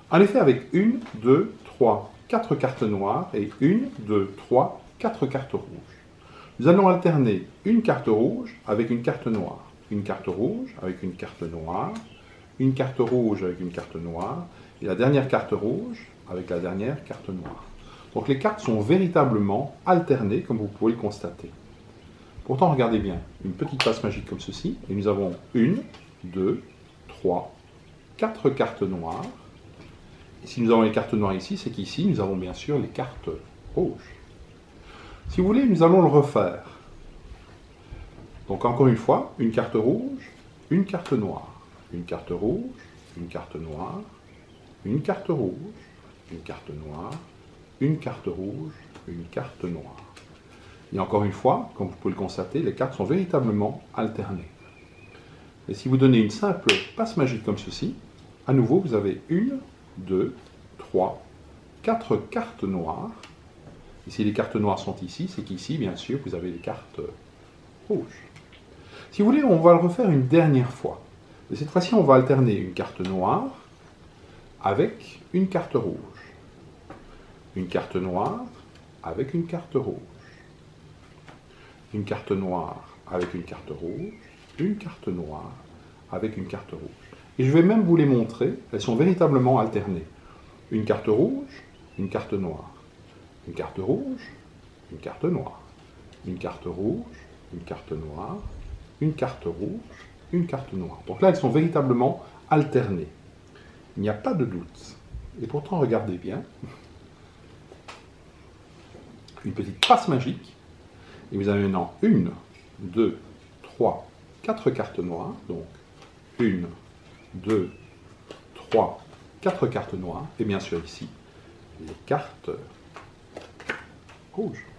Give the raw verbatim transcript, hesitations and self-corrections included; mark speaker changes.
Speaker 1: En effet, avec une, deux, trois, quatre cartes noires et une, deux, trois, quatre cartes rouges. Nous allons alterner une carte rouge avec une carte noire, une carte rouge avec une carte noire, une carte rouge avec une carte noire, et la dernière carte rouge avec la dernière carte noire. Donc les cartes sont véritablement alternées, comme vous pouvez le constater. Pourtant, regardez bien, une petite passe magique comme ceci, et nous avons une, deux, trois, quatre cartes noires. Et si nous avons les cartes noires ici, c'est qu'ici, nous avons bien sûr les cartes rouges. Si vous voulez, nous allons le refaire. Donc encore une fois, une carte rouge, une carte noire, une carte rouge, une carte noire, une carte rouge, une carte noire, une carte rouge, une carte noire. Et encore une fois, comme vous pouvez le constater, les cartes sont véritablement alternées. Et si vous donnez une simple passe magique comme ceci, à nouveau, vous avez une, deux, trois, quatre cartes noires. Et si les cartes noires sont ici, c'est qu'ici, bien sûr, vous avez les cartes rouges. Si vous voulez, on va le refaire une dernière fois. Et cette fois-ci, on va alterner une carte noire avec une carte rouge. Une carte noire avec une carte rouge. Une carte noire avec une carte rouge. Une carte noire avec une carte rouge. Et je vais même vous les montrer, elles sont véritablement alternées. Une carte rouge, une carte noire. Une carte rouge, une carte noire. Une carte rouge, une carte noire. Une carte rouge, une carte noire. Donc là, elles sont véritablement alternées. Il n'y a pas de doute. Et pourtant, regardez bien. Une petite passe magique. Et vous avez maintenant une, deux, trois, quatre cartes noires. Donc, une, deux, trois, quatre cartes noires. Et bien sûr, ici, les cartes rouges.